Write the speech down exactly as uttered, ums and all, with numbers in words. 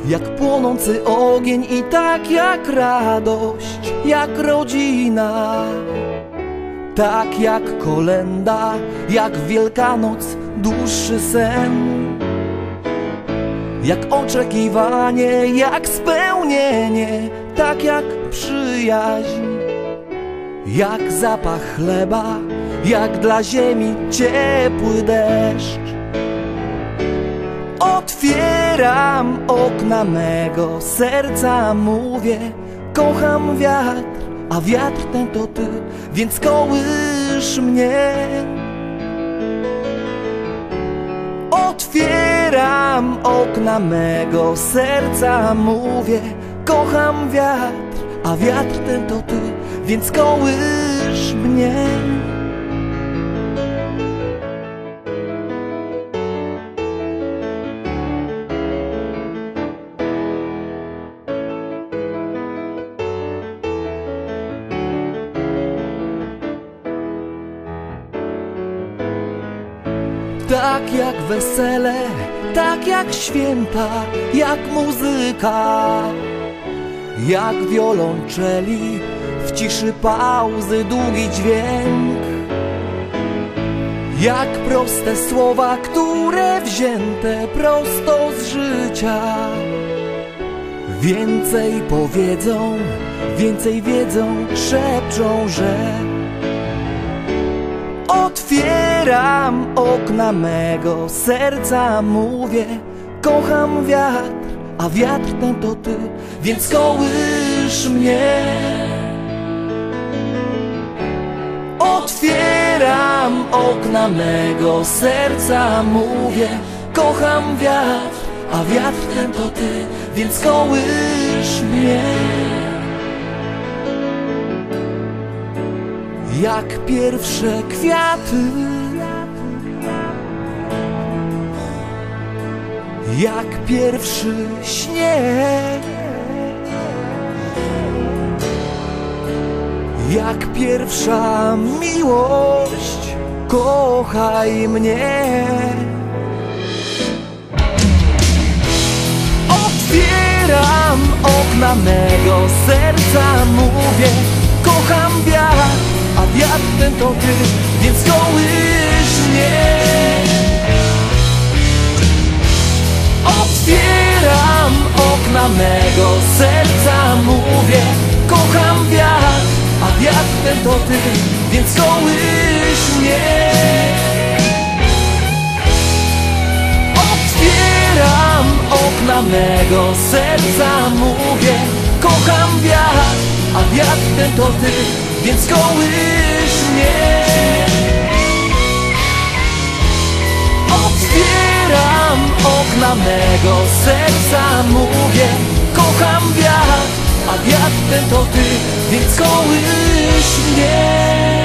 Jak płonący ogień i tak jak radość, jak rodzina, tak jak kolęda, jak Wielkanoc, dłuższy sen. Jak oczekiwanie, jak spełnienie, tak jak przyjaźń, jak zapach chleba, jak dla ziemi ciepły deszcz. Otwieram okna mego serca, mówię: kocham wiatr, a wiatr ten to ty, więc kołysz mnie. Otwieram okna mego serca, mówię: kocham wiatr, a wiatr ten to ty, więc kołysz mnie. Tak jak wesele, tak jak święta, jak muzyka, jak wiolonczeli, w ciszy pauzy długi dźwięk. Jak proste słowa, które wzięte prosto z życia więcej powiedzą, więcej wiedzą, szepczą, że otwieram okna mego serca, mówię: kocham wiatr, a wiatr ten to ty, więc kołysz mnie. Otwieram okna mego serca, mówię: kocham wiatr, a wiatr ten to ty, więc kołysz mnie. Jak pierwsze kwiaty, jak pierwszy śnieg, jak pierwsza miłość, kochaj mnie. Otwieram okna mego serca, mówię: kocham wiatr, a wiatr ten to ty, więc kołysz mnie. Otwieram okna mego serca, mówię: kocham wiatr, a wiatr ten to ty, więc kołysz mnie. Otwieram okna mego serca, mówię: kocham wiatr, a wiatr ten to ty, więc kołysz mnie. Otwieram okna mego serca, mówię: kocham wiatr, a wiatr ten to ty, więc kołysz mnie.